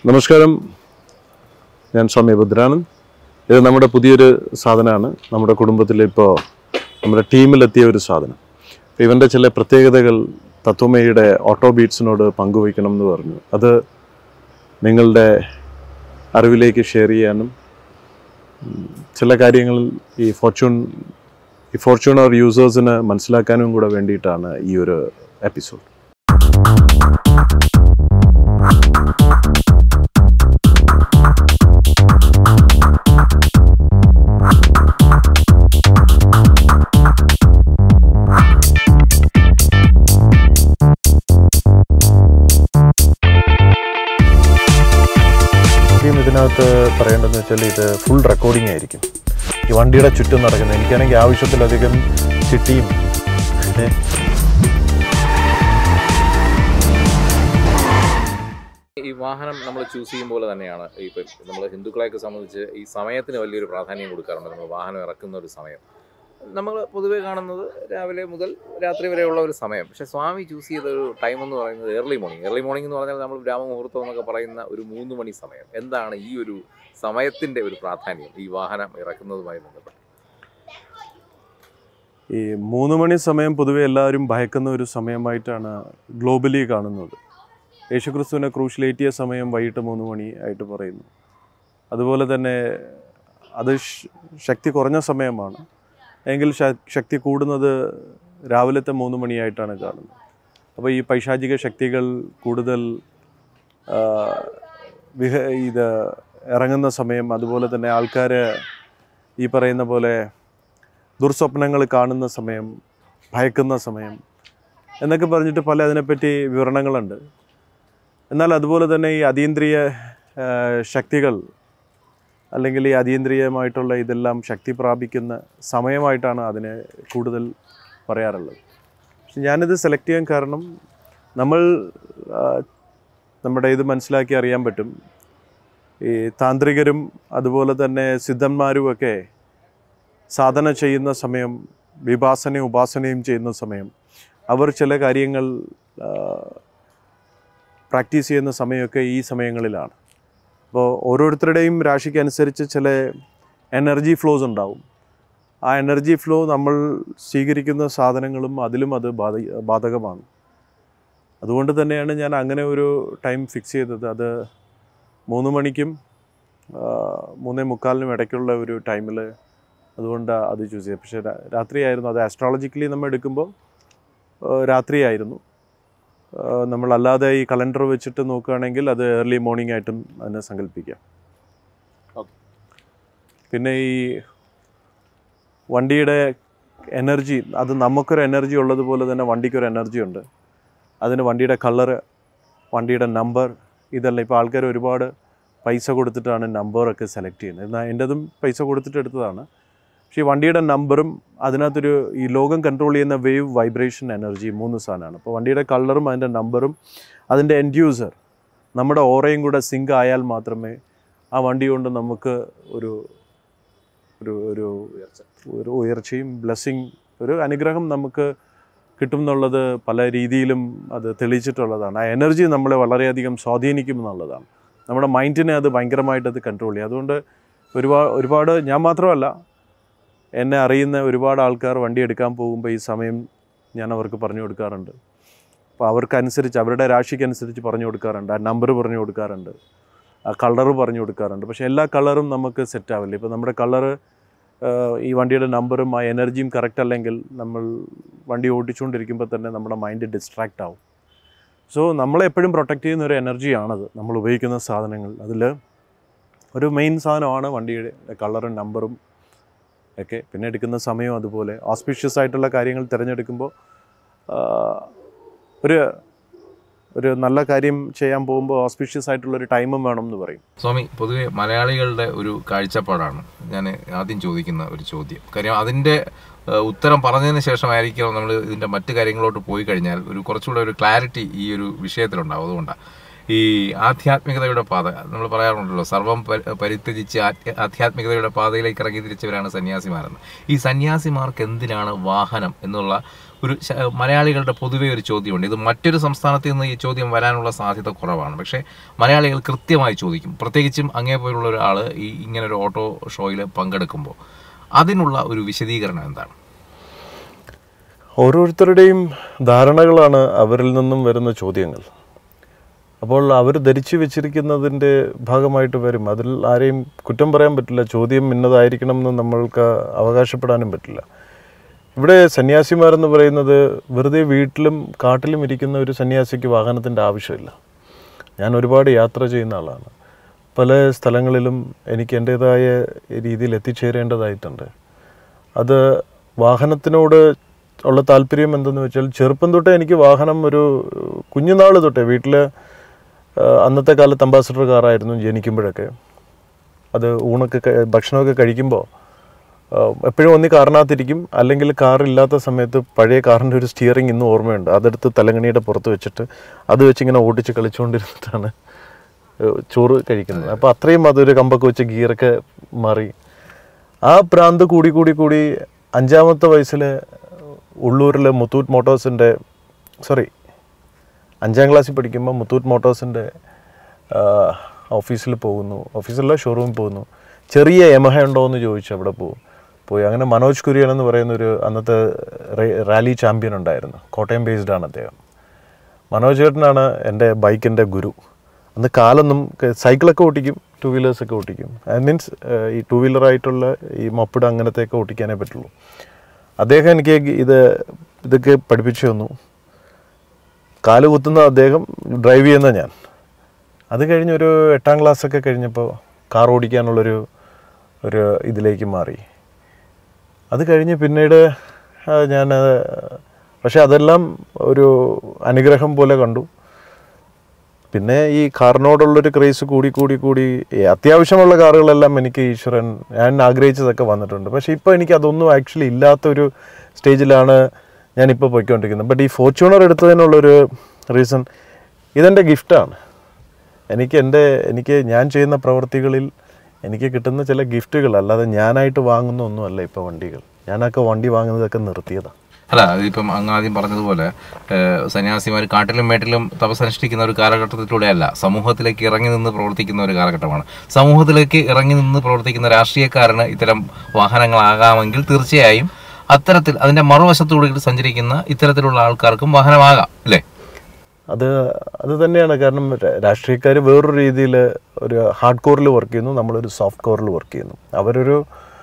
നമസ്കാരം, ഞാൻ സ്വാമി BHADRANAND. ഇത് നമ്മുടെ പുതിയൊരു സാധനമാണ്. നമ്മുടെ കുടുംബത്തിൽ ഇപ്പോൾ നമ്മുടെ ടീമിലെത്തിയ ഒരു സാധനം. അപ്പോൾ ഇവൻ്റെ ചില പ്രത്യേകതകൾ തത്വമയുടെ ഓട്ടോ ബീറ്റ്സിനോട് പങ്കുവയ്ക്കണം എന്ന് പറഞ്ഞു. അത് നിങ്ങളുടെ അറിവിലേക്ക് ഷെയർ ചെയ്യാനും ചില കാര്യങ്ങൾ ഈ ഫോർച്യൂണർ യൂസേഴ്സിന് മനസ്സിലാക്കാനും കൂടെ വേണ്ടിയിട്ടാണ് ഈ ഒരു എപ്പിസോഡ്. ഇതിനകത്ത് പറയേണ്ടതെന്ന് വെച്ചാൽ ഇത് ഫുൾ റെക്കോർഡിംഗ് ആയിരിക്കും. ഈ വണ്ടിയുടെ ചുറ്റും നടക്കുന്നത് എനിക്കാണെങ്കിൽ ആവശ്യത്തിലധികം ചിട്ടിയും ഈ വാഹനം നമ്മൾ ചൂസ് ചെയ്യുമ്പോൾ തന്നെയാണ് ഇപ്പം നമ്മൾ ഹിന്ദുക്കളെയൊക്കെ സംബന്ധിച്ച് ഈ സമയത്തിന് വലിയൊരു പ്രാധാന്യം കൊടുക്കാറുണ്ട്. നമ്മൾ വാഹനം ഇറക്കുന്ന ഒരു സമയം നമ്മൾ പൊതുവെ കാണുന്നത് രാവിലെ മുതൽ രാത്രി വരെയുള്ള ഒരു സമയം. പക്ഷേ സ്വാമി ചൂസ് ചെയ്ത ഒരു ടൈം എന്ന് പറയുന്നത് ഏർലി മോർണിംഗ് എന്ന് പറഞ്ഞാൽ നമ്മൾ ബ്രാഹ്മമുഹൂർത്തം എന്നൊക്കെ പറയുന്ന ഒരു 3 മണി സമയം. എന്താണ് ഈ ഒരു സമയത്തിൻ്റെ ഒരു പ്രാധാന്യം ഈ വാഹനം ഇറക്കുന്നതുമായി ബന്ധപ്പെട്ട്? ഈ 3 മണി സമയം പൊതുവെ എല്ലാവരും ഭയക്കുന്ന ഒരു സമയമായിട്ടാണ് ഗ്ലോബലി കാണുന്നത്. യേശുക്രിസ്തുവിനെ ക്രൂശിലേറ്റിയ സമയം വൈകിട്ട് 3 മണി ആയിട്ട് പറയുന്നു. അതുപോലെ തന്നെ അത് ശക്തി കുറഞ്ഞ സമയമാണ്, എങ്കിൽ ശക്തി കൂടുന്നത് രാവിലത്തെ 3 മണിയായിട്ടാണ് കാണുന്നത്. അപ്പോൾ ഈ പൈശാചിക ശക്തികൾ കൂടുതൽ ഇത് ഇറങ്ങുന്ന സമയം, അതുപോലെ തന്നെ ആൾക്കാർ ഈ പറയുന്ന പോലെ ദുർസ്വപ്നങ്ങൾ കാണുന്ന സമയം, ഭയക്കുന്ന സമയം എന്നൊക്കെ പറഞ്ഞിട്ട് പല അതിനെപ്പറ്റി വിവരണങ്ങളുണ്ട്. എന്നാൽ അതുപോലെ തന്നെ ഈ അതീന്ദ്രിയ ശക്തികൾ അല്ലെങ്കിൽ ഈ അതീന്ദ്രിയമായിട്ടുള്ള ഇതെല്ലാം ശക്തി പ്രാപിക്കുന്ന സമയമായിട്ടാണ് അതിനെ കൂടുതൽ പറയാറുള്ളത്. പക്ഷെ ഞാനിത് സെലക്ട് ചെയ്യാൻ കാരണം നമ്മുടെ ഇത് മനസ്സിലാക്കി അറിയാൻ പറ്റും. ഈ താന്ത്രികരും അതുപോലെ തന്നെ സിദ്ധന്മാരുമൊക്കെ സാധന ചെയ്യുന്ന സമയം, വിപാസനയും ഉപാസനയും ചെയ്യുന്ന സമയം, അവർ ചില കാര്യങ്ങൾ പ്രാക്ടീസ് ചെയ്യുന്ന സമയമൊക്കെ ഈ സമയങ്ങളിലാണ്. അപ്പോൾ ഓരോരുത്തരുടെയും രാശിക്ക് അനുസരിച്ച് ചില എനർജി ഫ്ലോസ് ഉണ്ടാവും. ആ എനർജി ഫ്ലോ നമ്മൾ സ്വീകരിക്കുന്ന സാധനങ്ങളും അതിലും അത് ബാധകമാണ്. അതുകൊണ്ട് തന്നെയാണ് ഞാൻ അങ്ങനെ ഒരു ടൈം ഫിക്സ് ചെയ്തത്. അത് 3 മണിക്കും 3:45 ഇടയ്ക്കുള്ള ഒരു ടൈമിൽ, അതുകൊണ്ട് അത് ചൂസ് ചെയ്തത്. പക്ഷേ രാത്രിയായിരുന്നു. അത് ആസ്ട്രോളജിക്കലി നമ്മൾ എടുക്കുമ്പോൾ രാത്രിയായിരുന്നു. നമ്മളല്ലാതെ ഈ കലണ്ടർ വെച്ചിട്ട് നോക്കുകയാണെങ്കിൽ അത് ഏർലി മോർണിംഗ് ആയിട്ടും അതിനെ സങ്കല്പിക്കാം. പിന്നെ ഈ വണ്ടിയുടെ എനർജി, അത് നമുക്കൊരു എനർജി ഉള്ളതുപോലെ തന്നെ വണ്ടിക്കൊരു എനർജി ഉണ്ട്. അതിന് വണ്ടിയുടെ കളറ്, വണ്ടിയുടെ നമ്പർ, ഇതെല്ലാം ഇപ്പോൾ ആൾക്കാർ ഒരുപാട് പൈസ കൊടുത്തിട്ടാണ് നമ്പറൊക്കെ സെലക്ട് ചെയ്യുന്നത്. എന്നാൽ എൻ്റെതും പൈസ കൊടുത്തിട്ട് എടുത്തതാണ്. പക്ഷേ ഈ വണ്ടിയുടെ നമ്പറും അതിനകത്തൊരു ഈ ലോകം കൺട്രോൾ ചെയ്യുന്ന വേവ്, വൈബ്രേഷൻ, എനർജി, 3 സാധനമാണ്. അപ്പോൾ വണ്ടിയുടെ കളറും അതിൻ്റെ നമ്പറും അതിൻ്റെ എൻഡ് യൂസർ നമ്മുടെ ഓറയും കൂടെ സിങ്ക് ആയാൽ മാത്രമേ ആ വണ്ടി കൊണ്ട് നമുക്ക് ഒരു ഒരു ഒരു ഒരു ഉയർച്ചയും ബ്ലെസ്സിങ്, ഒരു അനുഗ്രഹം നമുക്ക് കിട്ടും എന്നുള്ളത് പല രീതിയിലും അത് തെളിയിച്ചിട്ടുള്ളതാണ്. ആ എനർജി നമ്മളെ വളരെയധികം സ്വാധീനിക്കും എന്നുള്ളതാണ്. നമ്മുടെ മൈൻഡിനെ അത് ഭയങ്കരമായിട്ടത് കൺട്രോൾ ചെയ്യും. അതുകൊണ്ട് ഒരുപാട് ഞാൻ മാത്രമല്ല, എന്നെ അറിയുന്ന ഒരുപാട് ആൾക്കാർ വണ്ടി എടുക്കാൻ പോകുമ്പോൾ ഈ സമയം ഞാൻ അവർക്ക് പറഞ്ഞു കൊടുക്കാറുണ്ട്. അപ്പോൾ അവർക്കനുസരിച്ച്, അവരുടെ രാശിക്കനുസരിച്ച് പറഞ്ഞു കൊടുക്കാറുണ്ട്. ആ നമ്പർ പറഞ്ഞു കൊടുക്കാറുണ്ട്, ആ കളറ് പറഞ്ഞു കൊടുക്കാറുണ്ട്. പക്ഷേ എല്ലാ കളറും നമുക്ക് സെറ്റ് ആവില്ല. ഇപ്പോൾ നമ്മുടെ കളറ്, ഈ വണ്ടിയുടെ നമ്പറും ആ എനർജിയും കറക്റ്റ് അല്ലെങ്കിൽ നമ്മൾ വണ്ടി ഓടിച്ചുകൊണ്ടിരിക്കുമ്പോൾ തന്നെ നമ്മുടെ മൈൻഡ് ഡിസ്ട്രാക്റ്റ് ആവും. സോ നമ്മളെപ്പോഴും പ്രൊട്ടക്റ്റ് ചെയ്യുന്ന ഒരു എനർജിയാണത്, നമ്മൾ ഉപയോഗിക്കുന്ന സാധനങ്ങൾ. അതിൽ ഒരു മെയിൻ സാധനമാണ് വണ്ടിയുടെ കളറും നമ്പറും ഒക്കെ. പിന്നെ എടുക്കുന്ന സമയം അതുപോലെ ഓസ്പീഷ്യസ് ആയിട്ടുള്ള കാര്യങ്ങൾ തിരഞ്ഞെടുക്കുമ്പോൾ ഒരു നല്ല കാര്യം ചെയ്യാൻ പോകുമ്പോൾ ഓസ്പീഷ്യസ് ആയിട്ടുള്ളൊരു ടൈമും വേണം എന്ന് പറയും. സ്വാമി, പൊതുവെ മലയാളികളുടെ ഒരു കാഴ്ചപ്പാടാണ് ഞാൻ ആദ്യം ചോദിക്കുന്ന ഒരു ചോദ്യം. കാര്യം അതിൻ്റെ ഉത്തരം പറഞ്ഞതിന് ശേഷമായിരിക്കും നമ്മൾ ഇതിൻ്റെ മറ്റു കാര്യങ്ങളോട്ട് പോയി കഴിഞ്ഞാൽ കുറച്ചുകൂടെ ഒരു ക്ലാരിറ്റി ഈ ഒരു വിഷയത്തിലുണ്ടാവും. അതുകൊണ്ടാണ് ഈ ആധ്യാത്മികതയുടെ പാത നമ്മൾ പറയാറുണ്ടല്ലോ, സർവം പരിത്യജിച്ച് ആധ്യാത്മികതയുടെ പാതയിലേക്ക് ഇറങ്ങി തിരിച്ചവരാണ് സന്യാസിമാരെന്ന്. ഈ സന്യാസിമാർക്ക് എന്തിനാണ് വാഹനം എന്നുള്ള ഒരു മലയാളികളുടെ പൊതുവെ ഒരു ചോദ്യമുണ്ട്. ഇത് മറ്റൊരു സംസ്ഥാനത്ത് നിന്ന് ഈ ചോദ്യം വരാനുള്ള സാധ്യത കുറവാണ്. പക്ഷേ മലയാളികൾ കൃത്യമായി ചോദിക്കും, പ്രത്യേകിച്ചും അങ്ങേപോലുള്ള ഒരാൾ ഈ ഇങ്ങനൊരു ഓട്ടോ ഷോയിൽ പങ്കെടുക്കുമ്പോൾ. അതിനുള്ള ഒരു വിശദീകരണം എന്താണ്? ഓരോരുത്തരുടെയും ധാരണകളാണ് അവരിൽ നിന്നും വരുന്ന ചോദ്യങ്ങൾ. അപ്പോൾ അവർ ധരിച്ചു വെച്ചിരിക്കുന്നതിൻ്റെ ഭാഗമായിട്ട് വരും. അതിൽ ആരെയും കുറ്റം പറയാൻ പറ്റില്ല. ചോദ്യം ഇന്നതായിരിക്കണം എന്ന് നമ്മൾക്ക് അവകാശപ്പെടാനും പറ്റില്ല. ഇവിടെ സന്യാസിമാരെന്ന് പറയുന്നത് വെറുതെ വീട്ടിലും കാട്ടിലും ഇരിക്കുന്ന ഒരു സന്യാസിക്ക് വാഹനത്തിൻ്റെ ആവശ്യമില്ല. ഞാൻ ഒരുപാട് യാത്ര ചെയ്യുന്ന ആളാണ്. പല സ്ഥലങ്ങളിലും എനിക്ക് എൻ്റേതായ രീതിയിൽ എത്തിച്ചേരേണ്ടതായിട്ടുണ്ട്. അത് വാഹനത്തിനോട് ഉള്ള താല്പര്യം എന്തെന്ന് വെച്ചാൽ, ചെറുപ്പം തൊട്ടേ എനിക്ക് വാഹനം ഒരു കുഞ്ഞുനാൾ തൊട്ടേ വീട്ടിൽ, അന്നത്തെ കാലത്ത് അംബാസഡർ കാറായിരുന്നു ജനിക്കുമ്പോഴൊക്കെ. അത് ഭക്ഷണമൊക്കെ കഴിക്കുമ്പോൾ എപ്പോഴും ഒന്നി കാറിനകത്തിരിക്കും, അല്ലെങ്കിൽ കാറില്ലാത്ത സമയത്ത് പഴയ കാറിൻ്റെ ഒരു സ്റ്റിയറിംഗ് ഇന്നും ഓർമ്മയുണ്ട്. അതെടുത്ത് തലങ്ങണിയുടെ പുറത്ത് വെച്ചിട്ട് അത് വെച്ചിങ്ങനെ ഓടിച്ച് കളിച്ചുകൊണ്ടിരുന്നിട്ടാണ് ചോറ് കഴിക്കുന്നത്. അപ്പോൾ അത്രയും അതൊരു കമ്പൊക്കെ വെച്ച് ഗിയറൊക്കെ മാറി ആ പ്രാന്ത് കൂടി 5ാമത്തെ വയസ്സിൽ ഉള്ളൂരിൽ മുത്തൂറ്റ് മോട്ടോഴ്സിൻ്റെ 5ാം ക്ലാസ്സിൽ പഠിക്കുമ്പോൾ മുത്തൂറ്റ് മോട്ടോഴ്സിൻ്റെ ഓഫീസിൽ പോകുന്നു. ഓഫീസിലുള്ള ഷോറൂമിൽ പോകുന്നു. ചെറിയ യമഹ ഉണ്ടോ എന്ന് ചോദിച്ചു. അവിടെ പോയി അങ്ങനെ മനോജ് കുര്യൻ എന്ന് പറയുന്നൊരു അന്നത്തെ റാലി ചാമ്പ്യൻ ഉണ്ടായിരുന്നു. കോട്ടയം ബേസ്ഡാണ് അദ്ദേഹം. മനോജ് ചേട്ടനാണ് എൻ്റെ ബൈക്കിൻ്റെ ഗുരു. അന്ന് കാലൊന്നും, സൈക്കിളൊക്കെ ഓടിക്കും, 2 വീലേഴ്സൊക്കെ ഓടിക്കും. മീൻസ് ഈ 2 വീലറായിട്ടുള്ള ഈ മൊപ്പിഡ് അങ്ങനത്തെയൊക്കെ ഓടിക്കാനേ പറ്റുള്ളൂ. അദ്ദേഹം എനിക്ക് ഇതൊക്കെ പഠിപ്പിച്ചു തന്നു. കാല് കുത്തുന്ന അദ്ദേഹം, ഡ്രൈവ് ചെയ്യുന്ന ഞാൻ. അത് കഴിഞ്ഞൊരു 8ാം ക്ലാസ്സൊക്കെ കഴിഞ്ഞപ്പോൾ കാർ ഓടിക്കാനുള്ളൊരു ഇതിലേക്ക് മാറി. അത് കഴിഞ്ഞ് പിന്നീട് ഞാൻ, പക്ഷേ അതെല്ലാം ഒരു അനുഗ്രഹം പോലെ കണ്ടു. പിന്നെ ഈ കാറിനോടുള്ളൊരു ക്രേസ് കൂടി അത്യാവശ്യമുള്ള കാറുകളെല്ലാം എനിക്ക് ഈശ്വരൻ, ഞാൻ ആഗ്രഹിച്ചതൊക്കെ വന്നിട്ടുണ്ട്. പക്ഷേ ഇപ്പോൾ എനിക്ക് അതൊന്നും ആക്ച്വലി ഇല്ലാത്തൊരു സ്റ്റേജിലാണ് ഞാനിപ്പോൾ പോയിക്കൊണ്ടിരിക്കുന്നത്. ബട്ട് ഈ ഫോർച്യൂണർ എടുത്തതിനുള്ളൊരു റീസൺ, ഇതെൻ്റെ ഗിഫ്റ്റാണ്. എനിക്ക് ഞാൻ ചെയ്യുന്ന പ്രവൃത്തികളിൽ എനിക്ക് കിട്ടുന്ന ചില ഗിഫ്റ്റുകൾ, അല്ലാതെ ഞാനായിട്ട് വാങ്ങുന്ന ഒന്നുമല്ല ഇപ്പോൾ വണ്ടികൾ. ഞാനൊക്കെ വണ്ടി വാങ്ങുന്നതൊക്കെ നിർത്തിയതാണ്. അല്ല, അതിപ്പം അങ്ങ് ആദ്യം പറഞ്ഞതുപോലെ സന്യാസിമാർ കാട്ടിലും മേട്ടിലും തപസ്സനുഷ്ഠിക്കുന്ന ഒരു കാലഘട്ടത്തിലൂടെയല്ല, സമൂഹത്തിലേക്ക് ഇറങ്ങി നിന്ന് പ്രവർത്തിക്കുന്ന ഒരു കാലഘട്ടമാണ്. സമൂഹത്തിലേക്ക് ഇറങ്ങി നിന്ന് പ്രവർത്തിക്കുന്ന രാഷ്ട്രീയക്കാരന് ഇത്തരം വാഹനങ്ങളാകാമെങ്കിൽ തീർച്ചയായും അത്തരത്തിൽ അതിൻ്റെ മറുവശത്തുകൂടി സഞ്ചരിക്കുന്ന ഇത്തരത്തിലുള്ള ആൾക്കാർക്കും വാഹനമാകാം, അല്ലേ? അത് തന്നെയാണ്. കാരണം രാഷ്ട്രീയക്കാർ വേറൊരു രീതിയിൽ ഒരു ഹാർഡ് കോറിൽ വർക്ക് ചെയ്യുന്നു, നമ്മളൊരു സോഫ്റ്റ് കോറിൽ വർക്ക് ചെയ്യുന്നു. അവരൊരു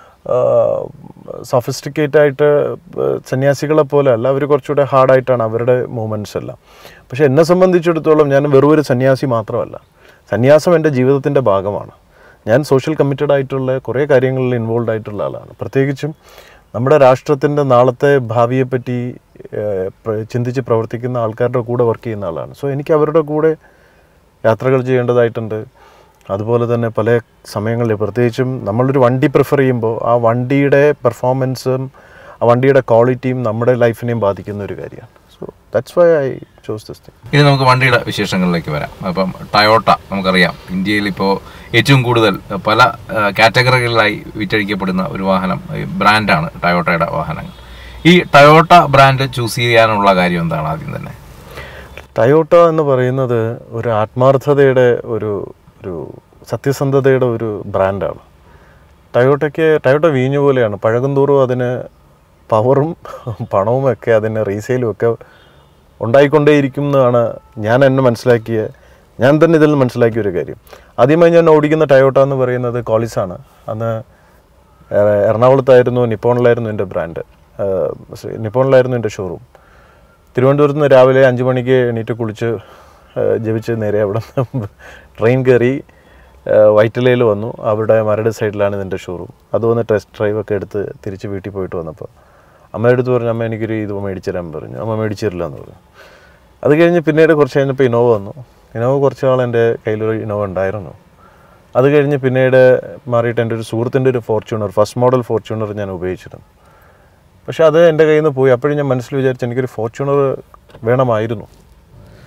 സോഫിസ്റ്റിക്കേറ്റായിട്ട് സന്യാസികളെ പോലെ അല്ല, അവർ കുറച്ചുകൂടെ ഹാർഡായിട്ടാണ് അവരുടെ മൂവ്മെൻറ്റ്സ് എല്ലാം. പക്ഷേ എന്നെ സംബന്ധിച്ചിടത്തോളം ഞാൻ വെറും ഒരു സന്യാസി മാത്രമല്ല. സന്യാസം എൻ്റെ ജീവിതത്തിൻ്റെ ഭാഗമാണ്. ഞാൻ സോഷ്യൽ കമ്മിറ്റഡ് ആയിട്ടുള്ള കുറേ കാര്യങ്ങളിൽ ഇൻവോൾവ് ആയിട്ടുള്ള ആളാണ്. പ്രത്യേകിച്ചും നമ്മുടെ രാഷ്ട്രത്തിൻ്റെ നാളത്തെ ഭാവിയെപ്പറ്റി ചിന്തിച്ച് പ്രവർത്തിക്കുന്ന ആൾക്കാരുടെ കൂടെ വർക്ക് ചെയ്യുന്ന ആളാണ്. സോ എനിക്ക് അവരുടെ കൂടെ യാത്രകൾ ചെയ്യേണ്ടതായിട്ടുണ്ട്. അതുപോലെ തന്നെ പല സമയങ്ങളിൽ, പ്രത്യേകിച്ചും നമ്മളൊരു വണ്ടി പ്രിഫർ ചെയ്യുമ്പോൾ ആ വണ്ടിയുടെ പെർഫോമൻസും ആ വണ്ടിയുടെ ക്വാളിറ്റിയും നമ്മുടെ ലൈഫിനെയും ബാധിക്കുന്ന ഒരു കാര്യമാണ്. So that's why I chose this thing. ഇനി നമുക്ക് വണ്ടിയുടെ വിശേഷങ്ങളിലേക്ക് വരാം. അപ്പം ടയോട്ട നമുക്കറിയാം, ഇന്ത്യയിൽ ഇപ്പോൾ ഏറ്റവും കൂടുതൽ പല കാറ്റഗറികളിലായി വിറ്റഴിക്കപ്പെടുന്ന ഒരു വാഹനം ബ്രാൻഡാണ് ടയോട്ടയുടെ വാഹനങ്ങൾ. ഈ ടയോട്ട ബ്രാൻഡ് ചൂസ് ചെയ്യാനുള്ള കാര്യം എന്താണ്? ആദ്യം തന്നെ ടയോട്ട എന്ന് പറയുന്നത് ഒരു ആത്മാർത്ഥതയുടെ ഒരു സത്യസന്ധതയുടെ ഒരു ബ്രാൻഡാണ്. ടയോട്ട വീഞ്ഞു പോലെയാണ്. പഴകുന്തോറും അതിന് പവറും പണവും ഒക്കെ അതിന് റീസെയിലും ഒക്കെ ഉണ്ടായിക്കൊണ്ടേയിരിക്കും എന്നാണ് ഞാൻ തന്നെ ഇതിൽ നിന്ന് മനസ്സിലാക്കിയ ഒരു കാര്യം. ആദ്യമായി ഞാൻ ഓടിക്കുന്ന ടയോട്ട എന്ന് പറയുന്നത് കോളിസാണ്. അന്ന് എറണാകുളത്തായിരുന്നു, നിപ്പോണിലായിരുന്നു എൻ്റെ ബ്രാൻഡ്. നിപ്പോണിലായിരുന്നു എൻ്റെ ഷോറൂം. തിരുവനന്തപുരത്ത് നിന്ന് രാവിലെ 5 മണിക്ക് എണീറ്റ് കുളിച്ച് ജപിച്ച് നേരെ അവിടെ ട്രെയിൻ കയറി വൈറ്റിലയിൽ വന്നു. അവിടെ മരട് സൈഡിലാണ് ഇതിൻ്റെ ഷോറൂം. അത് വന്ന് ടെസ്റ്റ് ഡ്രൈവൊക്കെ എടുത്ത് തിരിച്ച് വീട്ടിൽ പോയിട്ട് വന്നപ്പോൾ അമ്മയുടെ അടുത്ത് പറഞ്ഞു, അമ്മ എനിക്കൊരു ഇത് മേടിച്ചു തരാൻ പറഞ്ഞു. അമ്മ മേടിച്ചു തരില്ല എന്ന് പറഞ്ഞു. അത് കഴിഞ്ഞ് പിന്നീട് കുറച്ച് കഴിഞ്ഞപ്പോൾ ഇന്നോവ വന്നു. ഇന്നോവ കുറച്ച് നാൾ എൻ്റെ കയ്യിലൊരു ഇന്നോവ ഉണ്ടായിരുന്നു. അത് കഴിഞ്ഞ് പിന്നീട് മാറിയിട്ട് എൻ്റെ ഒരു സുഹൃത്തിൻ്റെ ഒരു ഫോർച്യൂണർ, ഫസ്റ്റ് മോഡൽ ഫോർച്യൂണർ ഞാൻ ഉപയോഗിച്ചിരുന്നു. പക്ഷെ അത് എൻ്റെ കയ്യിൽ നിന്ന് പോയി. അപ്പോഴും ഞാൻ മനസ്സിൽ വിചാരിച്ചു എനിക്കൊരു ഫോർച്യൂണർ വേണമായിരുന്നു.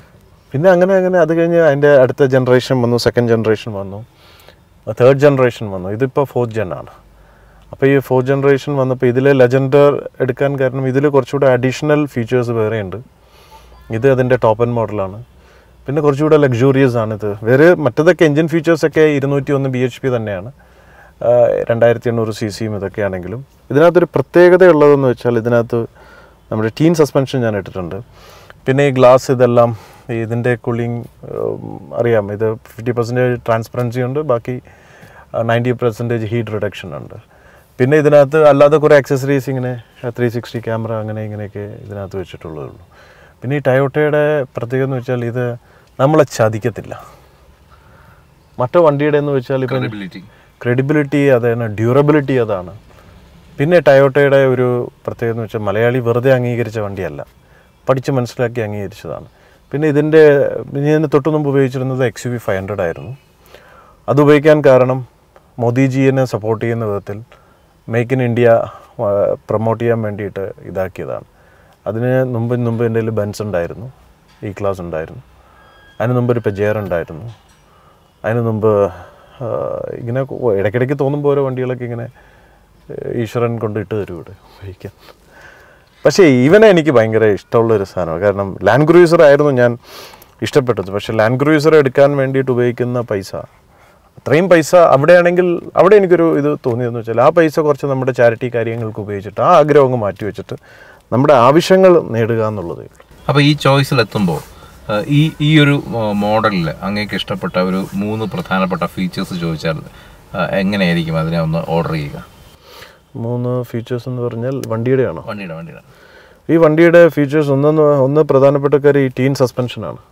പിന്നെ അങ്ങനെ അത് കഴിഞ്ഞ് അതിൻ്റെ അടുത്ത ജനറേഷൻ വന്നു, സെക്കൻഡ് ജനറേഷൻ വന്നു, തേർഡ് ജനറേഷൻ വന്നു. ഇതിപ്പോൾ 4th ജെൻ ആണ്. അപ്പോൾ ഈ 4th ജനറേഷൻ വന്നപ്പോൾ ഇതിൽ ലെജൻഡർ എടുക്കാൻ കാരണം ഇതിൽ കുറച്ചുകൂടെ അഡീഷണൽ ഫീച്ചേഴ്സ് വേറെയുണ്ട്. ഇത് അതിൻ്റെ ടോപ്പ് എൻഡ് മോഡലാണ്. പിന്നെ കുറച്ചുകൂടെ ലക്ഷൂറിയസ് ആണിത്. വേറെ മറ്റതൊക്കെ എൻജിൻ ഫീച്ചേഴ്സൊക്കെ 201 BHP തന്നെയാണ്, 2800 cc ഇതൊക്കെയാണെങ്കിലും ഇതിനകത്തൊരു പ്രത്യേകതയുള്ളതെന്ന് വെച്ചാൽ ഇതിനകത്ത് നമ്മുടെ ടീൻ സസ്പെൻഷൻ ഞാൻ ഇട്ടിട്ടുണ്ട്. പിന്നെ ഈ ഗ്ലാസ് ഇതെല്ലാം ഇതിൻ്റെ കൂളിംഗ് അറിയാം, ഇത് 50% ട്രാൻസ്പെറൻസി ഉണ്ട്, ബാക്കി 90% ഹീറ്റ് റിഡക്ഷൻ ഉണ്ട്. പിന്നെ ഇതിനകത്ത് അല്ലാതെ കുറേ ആക്സസറീസ് ഇങ്ങനെ 360 ക്യാമറ അങ്ങനെ ഇങ്ങനെയൊക്കെ ഇതിനകത്ത് വെച്ചിട്ടുള്ളതേ ഉള്ളൂ. പിന്നെ ഈ ടയോട്ടയുടെ പ്രത്യേകത എന്ന് വെച്ചാൽ ഇത് നമ്മളെ ചതിക്കത്തില്ല. മറ്റു വണ്ടിയുടെ എന്ന് വെച്ചാൽ ഇപ്പം ക്രെഡിബിലിറ്റി, അതാണ് ഡ്യൂറബിലിറ്റി, അതാണ്. പിന്നെ ടയോട്ടയുടെ ഒരു പ്രത്യേകത എന്ന് വെച്ചാൽ മലയാളി വെറുതെ അംഗീകരിച്ച വണ്ടിയല്ല, പഠിച്ച് മനസ്സിലാക്കി അംഗീകരിച്ചതാണ്. പിന്നെ ഇതിൻ്റെ ഞാൻ തൊട്ടു മുമ്പ് ഉപയോഗിച്ചിരുന്നത് XUV 500 ആയിരുന്നു. അത് ഉപയോഗിക്കാൻ കാരണം മോദിജിയെ സപ്പോർട്ട് ചെയ്യുന്ന വിധത്തിൽ മേക്ക് ഇൻ ഇന്ത്യ പ്രൊമോട്ട് ചെയ്യാൻ വേണ്ടിയിട്ട് ഇതാക്കിയതാണ്. അതിന് മുമ്പ് എൻ്റെ കയ്യിൽ ബെൻസ് ഉണ്ടായിരുന്നു, E-Class ഉണ്ടായിരുന്നു, അതിന് മുമ്പ് ഒരു പെജേർ ഉണ്ടായിരുന്നു, അതിന് മുമ്പ് ഇങ്ങനെ ഇടയ്ക്കിടയ്ക്ക് തോന്നുമ്പോൾ ഓരോ വണ്ടികളൊക്കെ ഇങ്ങനെ ഈശ്വരൻ കൊണ്ട് ഇട്ട് തരും ഇവിടെ ഉപയോഗിക്കാൻ. പക്ഷേ ഇവനെ എനിക്ക് ഭയങ്കര ഇഷ്ടമുള്ളൊരു സാധനമാണ്. കാരണം ലാൻഡ് ക്രൂയിസർ ആയിരുന്നു ഞാൻ ഇഷ്ടപ്പെട്ടത്. പക്ഷേ ലാൻഡ് ക്രൂയിസർ എടുക്കാൻ വേണ്ടിയിട്ട് ഉപയോഗിക്കുന്ന പൈസ, അത്രയും പൈസ അവിടെയാണെങ്കിൽ അവിടെ എനിക്കൊരു ഇത് തോന്നിയതെന്ന് വെച്ചാൽ ആ പൈസ കുറച്ച് നമ്മുടെ ചാരിറ്റി കാര്യങ്ങൾക്ക് ഉപയോഗിച്ചിട്ട് ആ ആഗ്രഹം അങ്ങ് മാറ്റി വെച്ചിട്ട് നമ്മുടെ ആവശ്യങ്ങൾ നേടുക എന്നുള്ളതേ ഉള്ളൂ. അപ്പോൾ ഈ ചോയ്സിലെത്തുമ്പോൾ ഈ ഒരു മോഡലിൽ അങ്ങേക്ക് ഇഷ്ടപ്പെട്ട ഒരു 3 പ്രധാനപ്പെട്ട ഫീച്ചേഴ്സ് ചോദിച്ചാൽ എങ്ങനെയായിരിക്കും അതിനെ ഒന്ന് ഓർഡർ ചെയ്യുക? 3 ഫീച്ചേഴ്സ് എന്ന് പറഞ്ഞാൽ വണ്ടിയുടെയാണോ? വണ്ടിയുടെ ഈ വണ്ടിയുടെ ഫീച്ചേഴ്സ് ഒന്ന് പ്രധാനപ്പെട്ട കാര്യം ഈ ടീൻ സസ്പെൻഷനാണ്.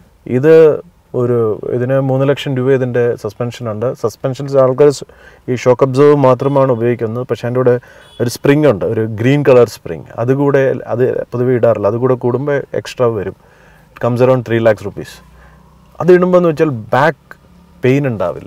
ഇതിന് 3 ലക്ഷം രൂപ ഇതിൻ്റെ സസ്പെൻഷനുണ്ട്. സസ്പെൻഷൻസ് ആൾക്കാർ ഈ ഷോക്ക് അബ്സർവ് മാത്രമാണ് ഉപയോഗിക്കുന്നത്. പക്ഷേ അതിൻ്റെ കൂടെ ഒരു സ്പ്രിങ് ഉണ്ട്, ഒരു ഗ്രീൻ കളർ സ്പ്രിങ്. അത് പൊതുവെ ഇടാറില്ല. അതുകൂടെ കൂടുമ്പോൾ എക്സ്ട്രാ വരും. It comes around 3 lakhs rupees. അത് ഇടുമ്പോൾ എന്ന് വെച്ചാൽ ബാക്ക് പെയിൻ ഉണ്ടാവില്ല.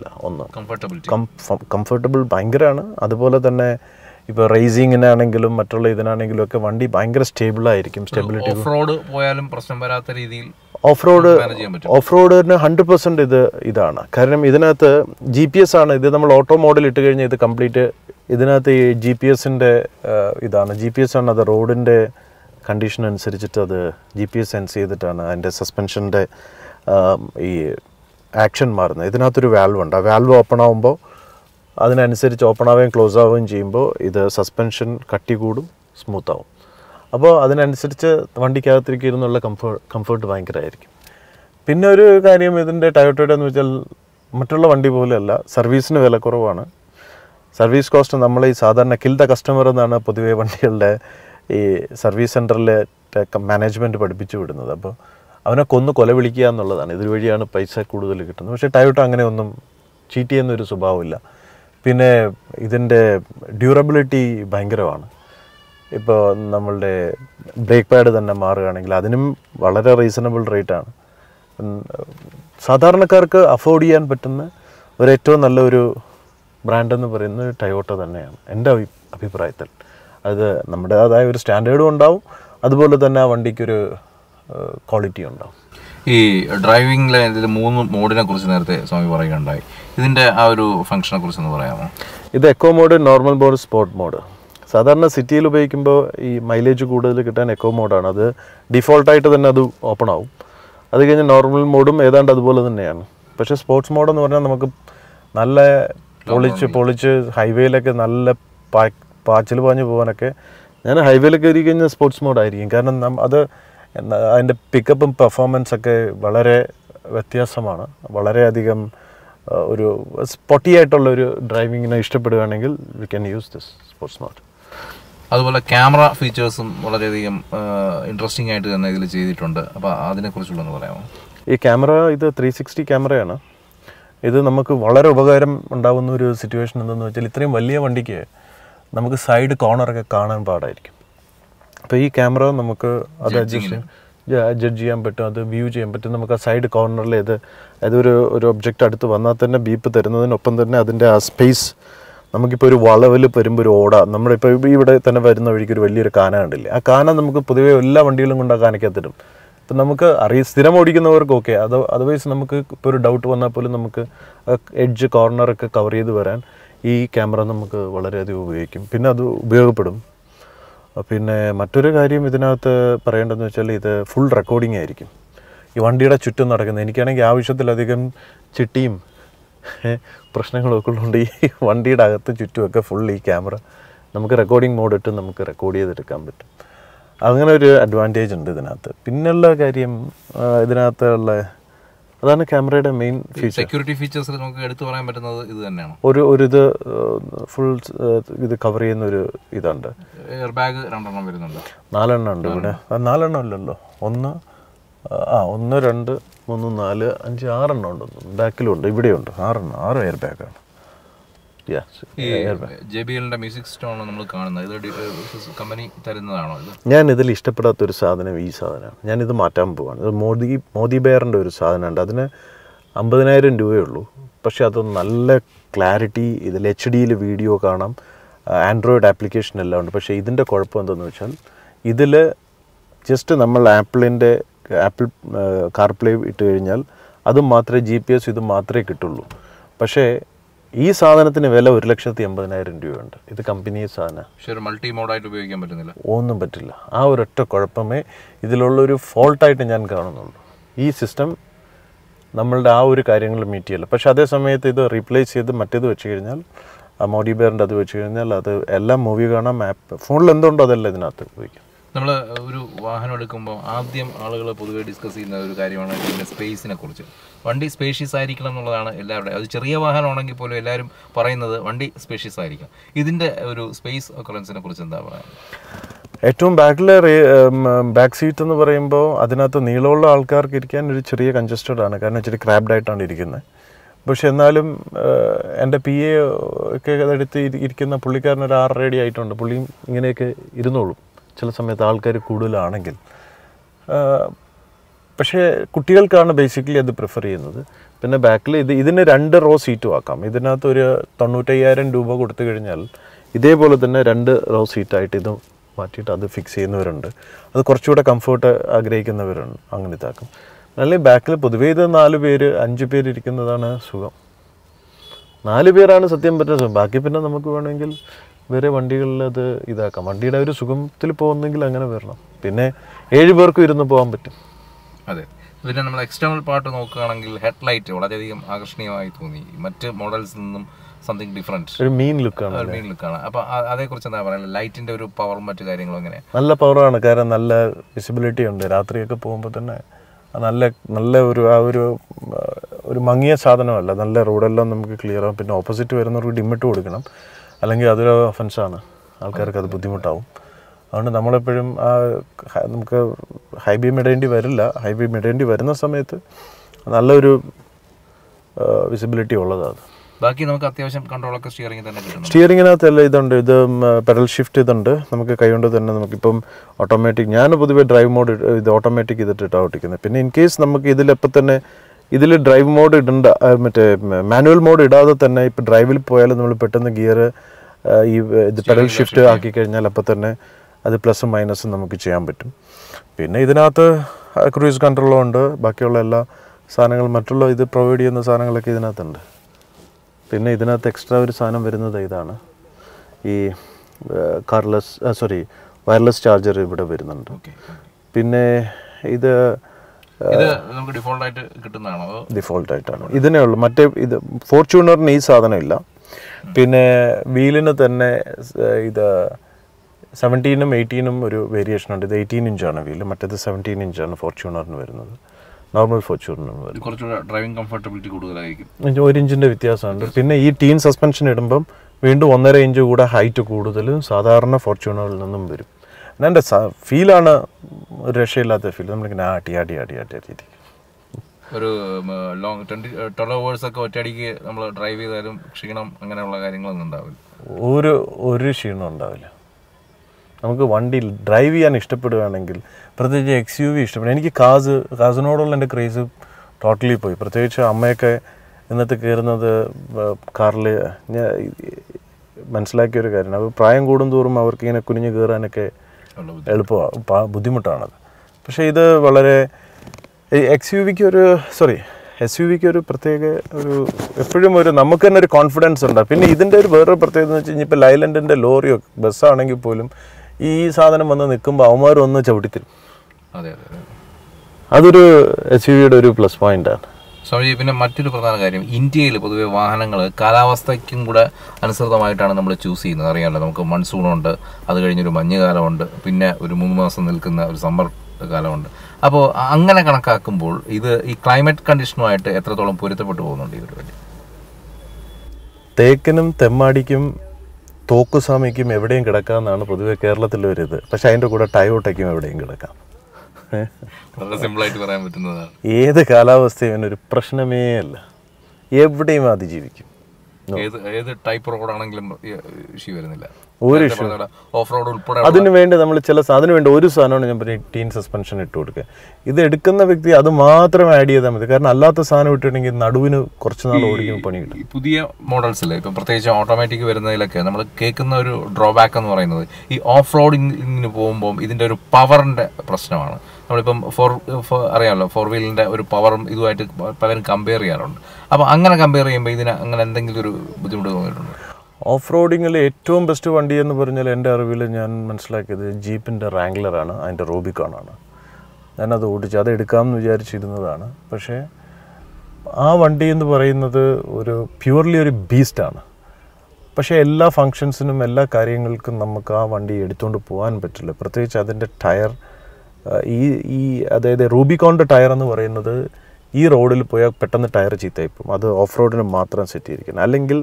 കംഫർട്ടബിൾ ഭയങ്കരമാണ്. അതുപോലെ തന്നെ ഇപ്പോൾ റേസിങ്ങിനാണെങ്കിലും മറ്റുള്ള ഇതിനാണെങ്കിലും ഒക്കെ വണ്ടി ഭയങ്കര സ്റ്റേബിളായിരിക്കും. സ്റ്റെബിലിറ്റി ഓഫ് റോഡ് പോയാലും പ്രശ്നം വരാത്ത രീതിയിൽ ഓഫ് റോഡിന് 100% ഇതാണ്. കാരണം ഇതിനകത്ത് GPS ആണ്. ഇത് നമ്മൾ ഓട്ടോ മോഡിൽ ഇട്ട് കഴിഞ്ഞാൽ ഇത് കംപ്ലീറ്റ് ഇതിനകത്ത് ഈ GPS-ൻ്റെ ഇതാണ്. GPS ആണ് അത് റോഡിൻ്റെ കണ്ടീഷൻ അനുസരിച്ചിട്ട് അത് GPS സെൻസ് ചെയ്തിട്ടാണ് അതിൻ്റെ സസ്പെൻഷൻ്റെ ഈ ആക്ഷൻ മാറുന്നത്. ഇതിനകത്തൊരു വാൽവ് ഉണ്ട്. ആ വാൽവ് ഓപ്പൺ ആകുമ്പോൾ അതിനനുസരിച്ച് ഓപ്പൺ ആവുകയും ക്ലോസ് ആവുകയും ചെയ്യുമ്പോൾ ഇത് സസ്പെൻഷൻ കട്ടി കൂടും, സ്മൂത്ത് ആവും. അപ്പോൾ അതിനനുസരിച്ച് വണ്ടിക്കകത്തേക്ക് ഇരുന്നുള്ള കംഫർട്ട് ഭയങ്കരമായിരിക്കും. പിന്നെ ഒരു കാര്യം ഇതിൻ്റെ ടയോട്ടയുടെ എന്ന് വെച്ചാൽ മറ്റുള്ള വണ്ടി പോലെയല്ല, സർവീസിന് വില കുറവാണ്. സർവീസ് കോസ്റ്റ് നമ്മൾ ഈ സാധാരണ കിൽ ദ കസ്റ്റമർ എന്നാണ് പൊതുവേ വണ്ടികളുടെ ഈ സർവീസ് സെൻറ്ററിലെ മാനേജ്മെൻറ്റ് പഠിപ്പിച്ചു വിടുന്നത്. അപ്പോൾ അവനെ കൊല വിളിക്കുക എന്നുള്ളതാണ്. ഇതുവഴിയാണ് പൈസ കൂടുതൽ കിട്ടുന്നത്. പക്ഷേ ടയോട്ട അങ്ങനെ ഒന്നും ചീറ്റ് ചെയ്യുന്നൊരു സ്വഭാവമില്ല. പിന്നെ ഇതിൻ്റെ ഡ്യൂറബിലിറ്റി ഭയങ്കരമാണ്. ഇപ്പോൾ നമ്മളുടെ ബ്രേക്ക് പാഡ് തന്നെ മാറുകയാണെങ്കിൽ അതിനും വളരെ റീസണബിൾ റേറ്റാണ്. സാധാരണക്കാർക്ക് അഫോർഡ് ചെയ്യാൻ പറ്റുന്ന ഏറ്റവും നല്ലൊരു ബ്രാൻഡെന്ന് പറയുന്നത് ടയോട്ട തന്നെയാണ് എൻ്റെ അഭിപ്രായത്തിൽ. അത് നമ്മുടേതായ ഒരു സ്റ്റാൻഡേർഡും ഉണ്ടാവും, അതുപോലെ തന്നെ ആ വണ്ടിക്കൊരു ക്വാളിറ്റി ഉണ്ടാവും. ഈ ഡ്രൈവിംഗിലെ ഇതിൽ 3 മോഡിനെ കുറിച്ച് നേരത്തെ സ്വാമി പറയുകയുണ്ടായി. ഇതിൻ്റെ ആ ഒരു ഫംഗ്ഷനെ കുറിച്ചൊന്ന് പറയാമോ? ഇത് eco mode, normal mode, sport mode. സാധാരണ സിറ്റിയിൽ ഉപയോഗിക്കുമ്പോൾ ഈ മൈലേജ് കൂടുതൽ കിട്ടാൻ എക്കോ മോഡാണ്. അത് ഡിഫോൾട്ടായിട്ട് തന്നെ അത് ഓപ്പൺ ആവും. അത് കഴിഞ്ഞ് നോർമൽ മോഡും ഏതാണ്ട് അതുപോലെ തന്നെയാണ്. പക്ഷേ സ്പോർട്സ് മോഡെന്ന് പറഞ്ഞാൽ നമുക്ക് നല്ല പൊളിച്ച് ഹൈവേയിലൊക്കെ നല്ല പാച്ചിൽ പാഞ്ഞ് പോകാനൊക്കെ ഞാൻ ഹൈവേയിലൊക്കെ കയറി കഴിഞ്ഞാൽ സ്പോർട്സ് മോഡായിരിക്കും. കാരണം അത് അതിൻ്റെ പിക്കപ്പും പെർഫോമൻസൊക്കെ വളരെ വ്യത്യാസമാണ്. വളരെയധികം ഒരു സ്പോട്ടിയായിട്ടുള്ളൊരു ഡ്രൈവിങ്ങിനെ ഇഷ്ടപ്പെടുകയാണെങ്കിൽ we can use this sports mode. അതുപോലെ ക്യാമറ ഫീച്ചേഴ്സും വളരെയധികം ഇൻട്രസ്റ്റിംഗ് ആയിട്ട് തന്നെ ഇതിൽ ചെയ്തിട്ടുണ്ട്. അപ്പോൾ അതിനെക്കുറിച്ചുള്ളതെന്ന് പറയാമോ? ഈ ക്യാമറ ഇത് 360 ക്യാമറയാണ്. ഇത് നമുക്ക് വളരെ ഉപകാരം ഉണ്ടാകുന്ന ഒരു സിറ്റുവേഷൻ എന്തെന്ന് വെച്ചാൽ ഇത്രയും വലിയ വണ്ടിക്ക് നമുക്ക് സൈഡ് കോർണറൊക്കെ കാണാൻ പാടായിരിക്കും. അപ്പോൾ ഈ ക്യാമറ നമുക്ക് അത് ജഡ്ജ് ചെയ്യാൻ പറ്റും, അത് വ്യൂ ചെയ്യാൻ പറ്റും. നമുക്ക് ആ സൈഡ് കോർണറിൽ അതൊരു ഒബ്ജക്റ്റ് അടുത്ത് വന്നാൽ തന്നെ ബീപ്പ് തരുന്നതിനൊപ്പം തന്നെ അതിൻ്റെ ആ സ്പേസ് നമുക്കിപ്പോൾ ഒരു വളവിൽ വരുമ്പോൾ ഒരു ഓട, നമ്മളിപ്പോൾ ഇവിടെ തന്നെ വരുന്ന വഴിക്ക് ഒരു വലിയൊരു കാന കണ്ടില്ലേ, ആ കാന നമുക്ക് പൊതുവേ എല്ലാ വണ്ടികളും കൊണ്ട് ആ കാനയ്ക്കകത്തിടും. ഇപ്പം നമുക്ക് സ്ഥിരം ഓടിക്കുന്നവർക്ക് ഓക്കെ, അതർവൈസ് നമുക്ക് ഇപ്പോൾ ഒരു ഡൗട്ട് വന്നാൽ പോലും നമുക്ക് എഡ്ജ് കോർണറൊക്കെ കവർ ചെയ്ത് വരാൻ ഈ ക്യാമറ നമുക്ക് വളരെയധികം ഉപയോഗിക്കും. പിന്നെ അത് ഉപയോഗപ്പെടും. പിന്നെ മറ്റൊരു കാര്യം ഇതിനകത്ത് പറയേണ്ടതെന്ന് വെച്ചാൽ ഇത് ഫുൾ റെക്കോർഡിംഗ് ആയിരിക്കും ഈ വണ്ടിയുടെ ചുറ്റും നടക്കുന്നത്. എനിക്കാണെങ്കിൽ ആവശ്യത്തിലധികം ചിട്ടിയും പ്രശ്നങ്ങളൊക്കെ ഉള്ളതുകൊണ്ട് ഈ വണ്ടിയുടെ അകത്ത് ചുറ്റുമൊക്കെ ഫുൾ ഈ ക്യാമറ നമുക്ക് റെക്കോർഡിംഗ് മോഡ് ഇട്ട് നമുക്ക് റെക്കോർഡ് ചെയ്തെടുക്കാൻ പറ്റും. അങ്ങനെ ഒരു അഡ്വാൻറ്റേജ് ഉണ്ട് ഇതിനകത്ത്. പിന്നെയുള്ള കാര്യം ഇതിനകത്തുള്ള അതാണ് ക്യാമറയുടെ മെയിൻ ഫീച്ചർ. സെക്യൂരിറ്റി ഫീച്ചേഴ്സിൽ നമുക്ക് എടുത്തു പറയാൻ പറ്റുന്നത് ഇത് തന്നെയാണ്. ഇത് ഫുൾ ഇത് കവർ ചെയ്യുന്ന ഒരു ഇതുണ്ട്. എയർ ബാഗ് 2 എണ്ണം വരുന്നുണ്ട്. 4 എണ്ണം ഉണ്ട് ഇവിടെ. 4 എണ്ണം അല്ലല്ലോ, 1 2 3 4 5 6 എണ്ണം ഉണ്ട്. ബാക്കിലും ഉണ്ട്, ഇവിടെയുണ്ട് 6 എയർ ബാഗാണ്. JBLന്റെ മ്യൂസിക് സിസ്റ്റമാണ് നമ്മൾ കാണുന്നത്. ഇത് കമ്പനി തരുന്നതാണോ? ഞാൻ ഇതിൽ ഇഷ്ടപ്പെടാത്തൊരു സാധനം ഈ സാധനമാണ്. ഞാനിത് മാറ്റാൻ പോവാണ്. ഇത് മോദി ബെയറിൻ്റെ ഒരു സാധനമുണ്ട്. അതിന് 50,000 രൂപയേ ഉള്ളൂ. പക്ഷേ അത് നല്ല ക്ലാരിറ്റി, ഇതിൽ HD വീഡിയോ കാണാം, ആൻഡ്രോയിഡ് ആപ്ലിക്കേഷൻ എല്ലാം ഉണ്ട്. പക്ഷേ ഇതിൻ്റെ കുഴപ്പം എന്താണെന്ന് വെച്ചാൽ ഇതിൽ ജസ്റ്റ് നമ്മൾ ആപ്പിൾ കാർപ്ലേ ഇട്ട് കഴിഞ്ഞാൽ അത് മാത്രമേ GPS ഇത് മാത്രമേ കിട്ടുള്ളൂ. പക്ഷേ ഈ സാധനത്തിന് വില 1,80,000 രൂപയുണ്ട്. ഇത് കമ്പനി സാധനം. പക്ഷേ മൾട്ടി മോഡായിട്ട് ഉപയോഗിക്കാൻ പറ്റുന്നില്ല, ഒന്നും പറ്റില്ല. ആ ഒരൊറ്റ കുഴപ്പമേ ഇതിലുള്ളൊരു ഫോൾട്ടായിട്ട് ഞാൻ കാണുന്നുള്ളൂ. ഈ സിസ്റ്റം നമ്മളുടെ ആ ഒരു കാര്യങ്ങൾ മീറ്റ് ചെയ്യില്ല. പക്ഷേ അതേ സമയത്ത് ഇത് റീപ്ലേസ് ചെയ്ത് മറ്റേത് വെച്ച് കഴിഞ്ഞാൽ, മോഡി ബെയറിൻ്റെ അത് വെച്ച് കഴിഞ്ഞാൽ അത് എല്ലാം മൂവി കാണാം. ഫോണിൽ എന്തുണ്ടോ അതെല്ലാം ഇതിനകത്ത് ഉപയോഗിക്കാം. നമ്മൾ ഒരു വാഹനം എടുക്കുമ്പോൾ ആദ്യം ആളുകൾ പൊതുവെ ഡിസ്കസ് ചെയ്യുന്ന ഒരു കാര്യമാണ് ഇതിൻ്റെ സ്പേസിനെ കുറിച്ച്. വണ്ടി സ്പേഷ്യസ് ആയിരിക്കണം എന്നുള്ളതാണ് എല്ലാവരുടെയും. അത് ചെറിയ വാഹനമാണെങ്കിൽ പോലും എല്ലാവരും പറയുന്നത് വണ്ടി സ്പേഷ്യസ് ആയിരിക്കണം. ഇതിൻ്റെ ഒരു സ്പേസ് ഒക്കറൻസിനെ കുറിച്ച് എന്താ പറയുക? ഏറ്റവും ബാക്ക് സീറ്റ് എന്ന് പറയുമ്പോൾ അതിനകത്ത് നീളമുള്ള ആൾക്കാർക്ക് ഇരിക്കാൻ ഒരു ചെറിയ കൺജസ്റ്റഡ് ആണ്, കാരണം ഇച്ചിരി ക്രാബ്ഡ് ആയിട്ടാണ് ഇരിക്കുന്നത്. പക്ഷെ എന്നാലും എൻ്റെ PA ഒക്കെ എടുത്ത് ഇരിക്കുന്ന പുള്ളിക്കാരനൊരു 6 അടി ആയിട്ടുണ്ട്. പുള്ളിയും ഇങ്ങനെയൊക്കെ ഇരുന്നോളും ചില സമയത്ത് ആൾക്കാർ കൂടുതലാണെങ്കിൽ. പക്ഷേ കുട്ടികൾക്കാണ് ബേസിക്കലി അത് പ്രിഫർ ചെയ്യുന്നത്. പിന്നെ ബാക്കിൽ ഇതിന് 2 റോ സീറ്റും ആക്കാം. ഇതിനകത്ത് ഒരു 95,000 രൂപ കൊടുത്തു കഴിഞ്ഞാൽ ഇതേപോലെ തന്നെ 2 റോ സീറ്റായിട്ട് ഇത് മാറ്റിയിട്ട് അത് ഫിക്സ് ചെയ്യുന്നവരുണ്ട്. അത് കുറച്ചുകൂടെ കംഫർട്ട് ആഗ്രഹിക്കുന്നവരുണ്ട്, അങ്ങനെ ഇതാക്കും. അല്ലെങ്കിൽ ബാക്കിൽ പൊതുവേ ഇത് 4 പേര് 5 പേര് ഇരിക്കുന്നതാണ് സുഖം. 4 പേരാണ് സത്യം പറ്റുന്ന സുഖം. ബാക്കി പിന്നെ നമുക്ക് വേണമെങ്കിൽ വേറെ വണ്ടികളിൽ അത് ഇതാക്കാം. വണ്ടിയുടെ ഒരു സുഖത്തിൽ പോകുന്നെങ്കിൽ അങ്ങനെ വരണം. പിന്നെ 7 പേർക്കും ഇരുന്ന് പോകാൻ പറ്റും. അതെ. പിന്നെ നമ്മൾ എക്സ്റ്റേണൽ പാർട്ട് നോക്കുകയാണെങ്കിൽ ഹെഡ്ലൈറ്റ് വളരെയധികം ആകർഷണീയമായി തോന്നി. മറ്റ് മോഡൽസിൽ നിന്നും സംതിങ് ഡിഫറെൻറ്റ്, ഒരു മീൻ ലുക്കാണ്. അപ്പോൾ അതേക്കുറിച്ച് എന്താ പറയുക? ലൈറ്റിൻ്റെ ഒരു പവറും മറ്റു കാര്യങ്ങളും എങ്ങനെ? നല്ല പവറാണ്, കാരണം നല്ല വിസിബിലിറ്റി ഉണ്ട്. രാത്രിയൊക്കെ പോകുമ്പോൾ തന്നെ നല്ല ഒരു മങ്ങിയ സാധനമല്ല. നല്ല റോഡെല്ലാം നമുക്ക് ക്ലിയർ ആവും. പിന്നെ ഓപ്പോസിറ്റ് വരുന്നവർക്ക് ഡിമ്മിട്ട് കൊടുക്കണം, അല്ലെങ്കിൽ അതൊരു ഒഫൻസാണ്, ആൾക്കാർക്ക് അത് ബുദ്ധിമുട്ടാവും. അതുകൊണ്ട് നമ്മളെപ്പോഴും നമുക്ക് ഹൈ ബീം ഇടേണ്ടി വരില്ല. ഹൈ ബീം ഇടേണ്ടി വരുന്ന സമയത്ത് നല്ലൊരു വിസിബിലിറ്റി ഉള്ളതാണ്. ബാക്കി നമുക്ക് അത്യാവശ്യം കൺട്രോളൊക്കെ സ്റ്റിയറിങ്ങിനകത്തല്ല ഇതുണ്ട്. ഇത് പെഡൽ ഷിഫ്റ്റ് ഇതുണ്ട്. നമുക്ക് കൈകൊണ്ട് തന്നെ നമുക്കിപ്പം ഓട്ടോമാറ്റിക്, ഞാൻ പൊതുവേ ഡ്രൈവ് മോഡ് ഇത് ഓട്ടോമാറ്റിക് ചെയ്തിട്ടാണ് ഓട്ടിക്കുന്നത്. പിന്നെ ഇൻ കേസ് നമുക്ക് ഇതിലെപ്പോൾ തന്നെ ഇതിൽ ഡ്രൈവ് മോഡ് ഇടണ്ട, മറ്റേ മാനുവൽ മോഡ് ഇടാതെ തന്നെ ഇപ്പോൾ ഡ്രൈവിൽ പോയാലും നമ്മൾ പെട്ടെന്ന് ഗിയർ ഇത് പെഡൽ ഷിഫ്റ്റ് ആക്കി കഴിഞ്ഞാൽ അപ്പോൾ തന്നെ അത് പ്ലസും മൈനസും നമുക്ക് ചെയ്യാൻ പറ്റും. പിന്നെ ഇതിനകത്ത് ക്രൂയിസ് കൺട്രോളും ഉണ്ട്. ബാക്കിയുള്ള എല്ലാ സാധനങ്ങളും മറ്റുള്ള ഇത് പ്രൊവൈഡ് ചെയ്യുന്ന സാധനങ്ങളൊക്കെ ഇതിനകത്തുണ്ട്. പിന്നെ ഇതിനകത്ത് എക്സ്ട്രാ ഒരു സാധനം വരുന്നത് ഇതാണ്, ഈ വയർലെസ് ചാർജർ ഇവിടെ വരുന്നുണ്ട്. പിന്നെ ഇത് നമുക്ക് ഡിഫോൾട്ടായിട്ട് കിട്ടുന്നതാണോ? ഡിഫോൾട്ടായിട്ടാണ് ഇതിനേ ഉള്ളൂ. മറ്റേ ഇത് ഫോർച്യൂണറിന് ഈ സാധനം ഇല്ല. പിന്നെ വീലിന് തന്നെ ഇത് 17ഉം 18ഉം ഒരു വേരിയേഷൻ ഉണ്ട്. ഇത് 18 ഇഞ്ചാണ് വീല്, മറ്റേത് 17 ഇഞ്ചാണ് ഫോർച്യൂണറിന് വരുന്നത്. നോർമൽ ഫോർച്യൂണറിന് വരുന്നത് കുറച്ചുകൂടെ ഡ്രൈവിംഗ് കംഫർട്ടബിലിറ്റി കൂടുതലായിരിക്കും. 1 ഇഞ്ചിൻ്റെ വ്യത്യാസമുണ്ട്. പിന്നെ ഈ ടീൻ സസ്പെൻഷൻ ഇടുമ്പം വീണ്ടും 1.5 ഇഞ്ച് കൂടെ ഹൈറ്റ് കൂടുതൽ സാധാരണ ഫോർച്യൂണറിൽ നിന്നും വരും. എൻ്റെ ഫീലാണ് ഒരു രക്ഷയില്ലാത്ത ഫീൽ. നമ്മളിങ്ങനെ ആട്ടി ഒരു ലോങ് 12 hours ഒറ്റയടിക്ക് നമ്മൾ ഡ്രൈവ് ചെയ്താലും ക്ഷീണം അങ്ങനെയുള്ള കാര്യങ്ങളൊന്നും ഉണ്ടാവില്ല. ഒരു ക്ഷീണം ഉണ്ടാവില്ല. നമുക്ക് വണ്ടി ഡ്രൈവ് ചെയ്യാൻ ഇഷ്ടപ്പെടുകയാണെങ്കിൽ, പ്രത്യേകിച്ച് XUV ഇഷ്ടപ്പെടും. എനിക്ക് കാസിനോടുള്ള എൻ്റെ ക്രേസ് ടോട്ടലി പോയി. പ്രത്യേകിച്ച് അമ്മയൊക്കെ ഇന്നത്തെ കയറുന്നത് കാറിൽ ഞാൻ മനസ്സിലാക്കിയൊരു കാര്യമാണ്. അപ്പോൾ പ്രായം കൂടും തോറും അവർക്ക് ഇങ്ങനെ കുനിഞ്ഞ് കയറാനൊക്കെ എളുപ്പമാണ്, ബുദ്ധിമുട്ടാണത്. പക്ഷേ ഇത് വളരെ XUV-ക്ക് ഒരു SUV-ക്ക് ഒരു പ്രത്യേക ഒരു എപ്പോഴും ഒരു നമുക്ക് തന്നെ ഒരു കോൺഫിഡൻസ് ഉണ്ട്. പിന്നെ ഇതിൻ്റെ ഒരു വേറൊരു പ്രത്യേകത എന്ന് വെച്ച് കഴിഞ്ഞാൽ ഇപ്പോൾ ലൈലൻഡിൻ്റെ ലോറിയോ ബസ്സാണെങ്കിൽ പോലും ഈ സാധനം വന്ന് നിൽക്കുമ്പോൾ അവന്മാരൊന്ന് ചവിട്ടിത്തരും. അതെ അതെ അതെ, അതൊരു SUV-യുടെ ഒരു പ്ലസ് പോയിൻ്റാണ്. സ്വാമിജി, പിന്നെ മറ്റൊരു പ്രധാന കാര്യം, ഇന്ത്യയിൽ പൊതുവെ വാഹനങ്ങൾ കാലാവസ്ഥയ്ക്കും കൂടെ അനുസൃതമായിട്ടാണ് നമ്മൾ ചൂസ് ചെയ്യുന്നത്. അറിയാമല്ലോ, നമുക്ക് മൺസൂണുണ്ട്, അത് കഴിഞ്ഞൊരു മഞ്ഞുകാലമുണ്ട്, പിന്നെ ഒരു 3 മാസം നിൽക്കുന്ന ഒരു സമ്മർ കാലമുണ്ട്. അപ്പോൾ അങ്ങനെ കണക്കാക്കുമ്പോൾ ഇത് ഈ ക്ലൈമറ്റ് കണ്ടീഷനുമായിട്ട് എത്രത്തോളം പൊരുത്തപ്പെട്ടു പോകുന്നുണ്ട് ഈ പരിപാടി? തേക്കിനും തെമ്മാടിക്കും തോക്കുസ്വാമിക്കും എവിടെയും കിടക്കാമെന്നാണ് പൊതുവെ കേരളത്തിലെ ഒരു ഇത്. പക്ഷേ അതിൻ്റെ കൂടെ ടയോട്ടയ്ക്കും എവിടെയും കിടക്കാം. വളരെ സിമ്പിളായിട്ട് പറയാൻ പറ്റുന്നതാണ്. ഏത് കാലാവസ്ഥയും ഒരു പ്രശ്നമേ അല്ല, എവിടെയും അതിജീവിക്കും. ഏത് ടൈപ്പ് റോഡാണെങ്കിലും ഇഷ്യൂ വരുന്നില്ല, ഒരു ഇഷ്യൂ. ഓഫ് റോഡ് ഉൾപ്പെടെ അതിന് വേണ്ടി നമ്മൾ അതിന് വേണ്ടി ഒരു സാധനമാണ് ഞാൻ പറയും, ടീൻ സസ്പെൻഷൻ ഇട്ട് കൊടുക്കുക. ഇത് എടുക്കുന്ന വ്യക്തി അത് മാത്രം ആഡ് ചെയ്താൽ മതി. കാരണം അല്ലാത്ത സാധനം ഇട്ടിട്ടുണ്ടെങ്കിൽ നടുവിന് കുറച്ച് നാൾ ഓടിക്കുമ്പോൾ പണി കിട്ടും. പുതിയ മോഡൽസിൽ ഇപ്പം പ്രത്യേകിച്ച് ഓട്ടോമാറ്റിക് വരുന്നതിലൊക്കെ നമ്മൾ കേൾക്കുന്ന ഒരു ഡ്രോബാക്ക് എന്ന് പറയുന്നത് ഈ ഓഫ് റോഡിങ്ങിന് പോകുമ്പോൾ ഇതിൻ്റെ ഒരു പവറിൻ്റെ പ്രശ്നമാണ്. നമ്മളിപ്പം അറിയാമല്ലോ, 4 വീലിൻ്റെ ഒരു പവറും ഇതുമായിട്ട് പലരും കമ്പയർ ചെയ്യാറുണ്ട്. അപ്പോൾ അങ്ങനെ കമ്പയർ ചെയ്യുമ്പോൾ ഇതിന് അങ്ങനെ എന്തെങ്കിലും ഒരു ബുദ്ധിമുട്ട് തോന്നിയിട്ടുണ്ട്? ഓഫ് റോഡിങ്ങിൽ ഏറ്റവും ബെസ്റ്റ് വണ്ടി എന്ന് പറഞ്ഞാൽ എൻ്റെ അറിവിൽ ഞാൻ മനസ്സിലാക്കിയത് ജീപ്പിൻ്റെ റാംഗ്ലറാണ്, അതിൻ്റെ റൂബിക്കോണാണ്. ഞാനത് ഓടിച്ച് അത് എടുക്കാമെന്ന് വിചാരിച്ചിരുന്നതാണ്. പക്ഷേ ആ വണ്ടി എന്ന് പറയുന്നത് ഒരു പ്യുവർലി ഒരു ബീസ്റ്റാണ്. പക്ഷേ എല്ലാ ഫങ്ഷൻസിനും എല്ലാ കാര്യങ്ങൾക്കും നമുക്ക് ആ വണ്ടി എടുത്തുകൊണ്ട് പോകാൻ പറ്റില്ല. പ്രത്യേകിച്ച് അതിൻ്റെ ടയർ, അതായത് റൂബിക്കോണിൻ്റെ ടയർ എന്ന് പറയുന്നത് ഈ റോഡിൽ പോയാൽ പെട്ടെന്ന് ടയർ ചീത്തയിപ്പോവും. അത് ഓഫ് റോഡിന് മാത്രം സെറ്റ് ചെയ്തിരിക്കുന്നത്. അല്ലെങ്കിൽ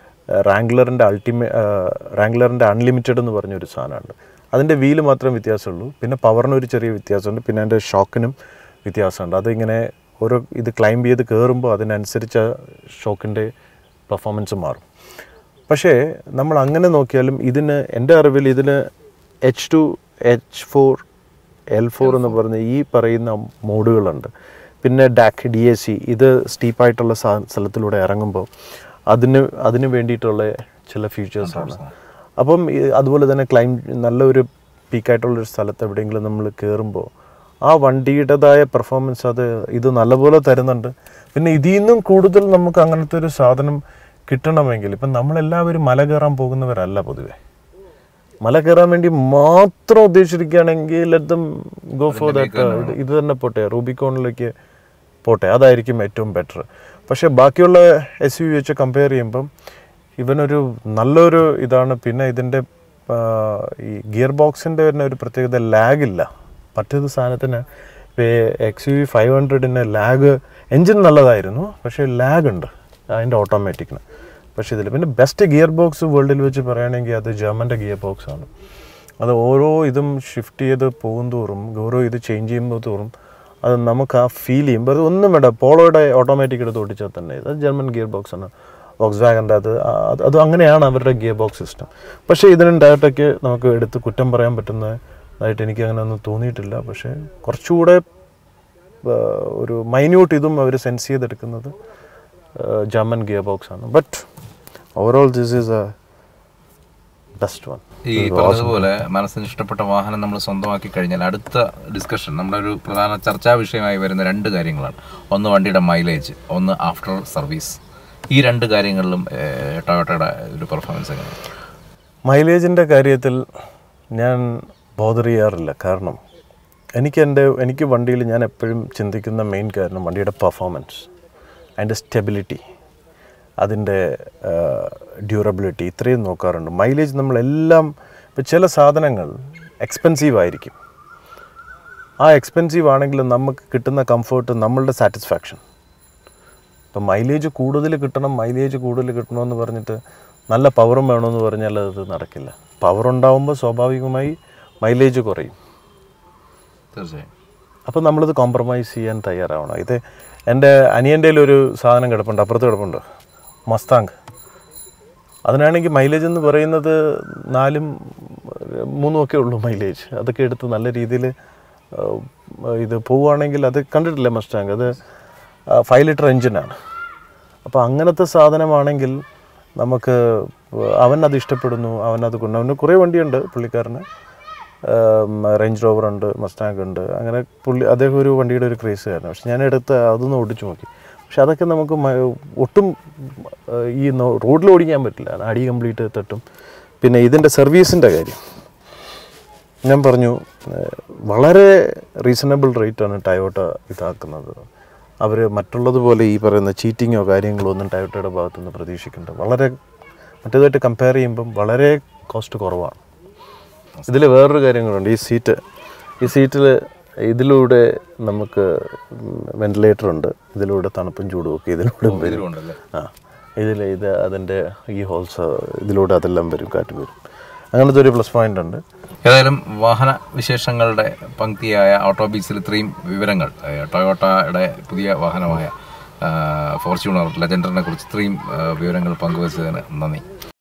റാംഗ്ലറിൻ്റെ അൺലിമിറ്റഡ് എന്ന് പറഞ്ഞൊരു സാധനമുണ്ട്. അതിൻ്റെ വീല് മാത്രം വ്യത്യാസമുള്ളൂ. പിന്നെ പവറിനൊരു ചെറിയ വ്യത്യാസമുണ്ട്. പിന്നെ അതിൻ്റെ ഷോക്കിനും വ്യത്യാസമുണ്ട്. അതിങ്ങനെ ഇത് ക്ലൈംബ് ചെയ്ത് കയറുമ്പോൾ അതിനനുസരിച്ച് ഷോക്കിൻ്റെ പെർഫോമൻസ് മാറും. പക്ഷേ നമ്മൾ അങ്ങനെ നോക്കിയാലും ഇതിന് എൻ്റെ അറിവിൽ ഇതിന് H2, H4, L4 എന്ന് പറഞ്ഞ ഈ പറയുന്ന മോഡുകളുണ്ട്. പിന്നെ DAC, ഇത് സ്റ്റീപ്പായിട്ടുള്ള സ്ഥലത്തിലൂടെ ഇറങ്ങുമ്പോൾ അതിന് വേണ്ടിയിട്ടുള്ള ചില ഫീച്ചേഴ്സാണ്. അപ്പം അതുപോലെ തന്നെ നല്ലൊരു പീക്കായിട്ടുള്ളൊരു സ്ഥലത്ത് എവിടെയെങ്കിലും നമ്മൾ കയറുമ്പോൾ ആ വണ്ടിയുടേതായ പെർഫോമൻസ് ഇത് നല്ലപോലെ തരുന്നുണ്ട്. പിന്നെ ഇതിൽ നിന്നും കൂടുതൽ നമുക്ക് അങ്ങനത്തെ ഒരു സാധനം കിട്ടണമെങ്കിൽ ഇപ്പം നമ്മളെല്ലാവരും മല കയറാൻ പോകുന്നവരല്ല. പൊതുവെ മല കയറാൻ വേണ്ടി മാത്രം ഉദ്ദേശിച്ചിരിക്കുകയാണെങ്കിൽ let them go for that. ഇത് തന്നെ പോട്ടെ, റൂബിക്കോണിലേക്ക് പോട്ടെ, അതായിരിക്കും ഏറ്റവും ബെറ്റർ. പക്ഷേ ബാക്കിയുള്ള SUV വെച്ച് കമ്പയർ ചെയ്യുമ്പം ഇവനൊരു നല്ലൊരു ഇതാണ്. പിന്നെ ഇതിൻ്റെ ഈ ഗിയർ ബോക്സിൻ്റെ തന്നെ ഒരു പ്രത്യേകത, ലാഗില്ല. മറ്റേത് സാധനത്തിന് ഇപ്പോൾ XUV 500-ന് ലാഗ്, എൻജിൻ നല്ലതായിരുന്നു പക്ഷേ ലാഗ് ഉണ്ട് അതിൻ്റെ ഓട്ടോമാറ്റിക്കിന്. പക്ഷേ ഇതിൽ പിന്നെ ബെസ്റ്റ് ഗിയർ ബോക്സ് വേൾഡിൽ വെച്ച് പറയുകയാണെങ്കിൽ അത് ജർമ്മൻ്റെ ഗിയർ ബോക്സാണ്. അത് ഓരോ ഇതും ഷിഫ്റ്റ് ചെയ്ത് പോകും തോറും, ഓരോ ഇത് ചേഞ്ച് ചെയ്യുമ്പോൾ തോറും അത് നമുക്ക് ആ ഫീൽ ചെയ്യുമ്പോൾ അത് ഒന്നും വേണ്ട. പോളോയുടെ ഓട്ടോമാറ്റിക് എടുത്ത് ഓടിച്ചാൽ തന്നെ അത് ജർമ്മൻ ഗിയർ ബോക്സാണ്. വോക്സ്വാഗൻ്റെ അത് അങ്ങനെയാണ് അവരുടെ ഗിയർ ബോക്സ് സിസ്റ്റം. പക്ഷേ ഇതിനും ടയോട്ടയ്ക്ക് നമുക്ക് എടുത്ത് കുറ്റം പറയാൻ പറ്റുന്നതായിട്ട് എനിക്ക് അങ്ങനെ ഒന്നും തോന്നിയിട്ടില്ല. പക്ഷേ കുറച്ചുകൂടെ ഒരു മൈന്യൂട്ട് ഇതും അവർ സെൻസ് ചെയ്തെടുക്കുന്നത് ജർമ്മൻ ഗിയർ ബോക്സാണ്. But overall this is a best one. ഈ പറഞ്ഞതുപോലെ മനസ്സിന് ഇഷ്ടപ്പെട്ട വാഹനം നമ്മൾ സ്വന്തമാക്കി കഴിഞ്ഞാൽ അടുത്ത ഡിസ്കഷൻ, നമ്മുടെ ഒരു പ്രധാന ചർച്ചാ വിഷയമായി വരുന്ന 2 കാര്യങ്ങളാണ്. ഒന്ന് വണ്ടിയുടെ മൈലേജ്, ഒന്ന് ആഫ്റ്റർ സർവീസ്. ഈ 2 കാര്യങ്ങളിലും ടൊയോട്ടയുടെ ഒരു പെർഫോമൻസ് എങ്ങനെയാണ്? മൈലേജിൻ്റെ കാര്യത്തിൽ ഞാൻ ബോദർ ചെയ്യാറില്ല. കാരണം എനിക്ക് വണ്ടിയിൽ ഞാൻ എപ്പോഴും ചിന്തിക്കുന്ന മെയിൻ കാരണം വണ്ടിയുടെ പെർഫോമൻസ്, അതിൻ്റെ സ്റ്റെബിലിറ്റി, അതിൻ്റെ ഡ്യൂറബിലിറ്റി, ഇത്രയും നോക്കാറുണ്ട്. മൈലേജ് നമ്മളെല്ലാം ഇപ്പോൾ ചില സാധനങ്ങൾ എക്സ്പെൻസീവ് ആയിരിക്കും. ആ എക്സ്പെൻസീവ് ആണെങ്കിലും നമുക്ക് കിട്ടുന്ന കംഫർട്ട്, നമ്മളുടെ സാറ്റിസ്ഫാക്ഷൻ. ഇപ്പം മൈലേജ് കൂടുതൽ കിട്ടണമെന്ന് പറഞ്ഞിട്ട് നല്ല പവറും വേണമെന്ന് പറഞ്ഞാൽ അത് നടക്കില്ല. പവറുണ്ടാവുമ്പോൾ സ്വാഭാവികമായി മൈലേജ് കുറയും. തീർച്ചയായും. അപ്പോൾ നമ്മളിത് കോംപ്രമൈസ് ചെയ്യാൻ തയ്യാറാവണം. ഇത് എൻ്റെ അനിയൻ്റെ ഒരു സാധനം കിടപ്പുണ്ട്, അപ്പുറത്ത് കിടപ്പുണ്ട്, മസ്താങ്. അതിനാണെങ്കിൽ മൈലേജ് എന്ന് പറയുന്നത് 4ഉം 3ഉം ഒക്കെ ഉള്ളൂ മൈലേജ്. അതൊക്കെ എടുത്ത് നല്ല രീതിയിൽ ഇത് പോവുകയാണെങ്കിൽ, അത് കണ്ടിട്ടില്ലേ മസ്താങ്, അത് 5 ലിറ്റർ എഞ്ചിനാണ്. അപ്പോൾ അങ്ങനത്തെ സാധനമാണെങ്കിൽ അവനത് ഇഷ്ടപ്പെടുന്നു, അവന് കുറേ വണ്ടിയുണ്ട് പുള്ളിക്കാരന്. റേഞ്ച് റോവർ ഉണ്ട്, മസ്റ്റാങ് ഉണ്ട്. അങ്ങനെ അദ്ദേഹം ഒരു വണ്ടിയുടെ ഒരു ക്രേസുകാരനാണ്. പക്ഷെ ഞാൻ അതൊന്ന് ഓടിച്ചു നോക്കി. പക്ഷെ അതൊക്കെ നമുക്ക് ഒട്ടും ഈ റോഡിൽ ഓടിക്കാൻ പറ്റില്ല, അടി കംപ്ലീറ്റ് തട്ടും. പിന്നെ ഇതിൻ്റെ സർവീസിൻ്റെ കാര്യം ഞാൻ പറഞ്ഞു, വളരെ റീസണബിൾ റേറ്റാണ് ടയോട്ട ഇതാക്കുന്നത്. അവർ മറ്റുള്ളതുപോലെ ഈ പറയുന്ന ചീറ്റിങ്ങോ കാര്യങ്ങളോ ഒന്നും ടയോട്ടയുടെ ഭാഗത്തുനിന്ന് പ്രതീക്ഷിക്കുന്നുണ്ട്. വളരെ മറ്റേതായിട്ട് കമ്പയർ ചെയ്യുമ്പം വളരെ കോസ്റ്റ് കുറവാണ്. ഇതിൽ വേറൊരു കാര്യങ്ങളുണ്ട്. ഈ സീറ്റിൽ ഇതിലൂടെ നമുക്ക് വെന്റിലേറ്റർ ഉണ്ട്. ഇതിലൂടെ തണുപ്പും ചൂടും ഒക്കെ ഇതിലൂടെ വരും. അതിൻ്റെ ഈ ഹോൾസ് ഇതിലൂടെ അതെല്ലാം വരും, കാറ്റ് വരും. അങ്ങനത്തെ ഒരു പ്ലസ് പോയിന്റ് ഉണ്ട്. ഏതായാലും വാഹന വിശേഷങ്ങളുടെ പങ്ക്തിയായ ഓട്ടോബീസിൽ ഇത്രയും വിവരങ്ങൾ, ടൊയോട്ടയുടെ പുതിയ വാഹനമായ ഫോർച്യൂണർ ലെജൻഡറിനെ കുറിച്ച് ഇത്രയും വിവരങ്ങൾ പങ്കുവച്ചതിന് നന്ദി.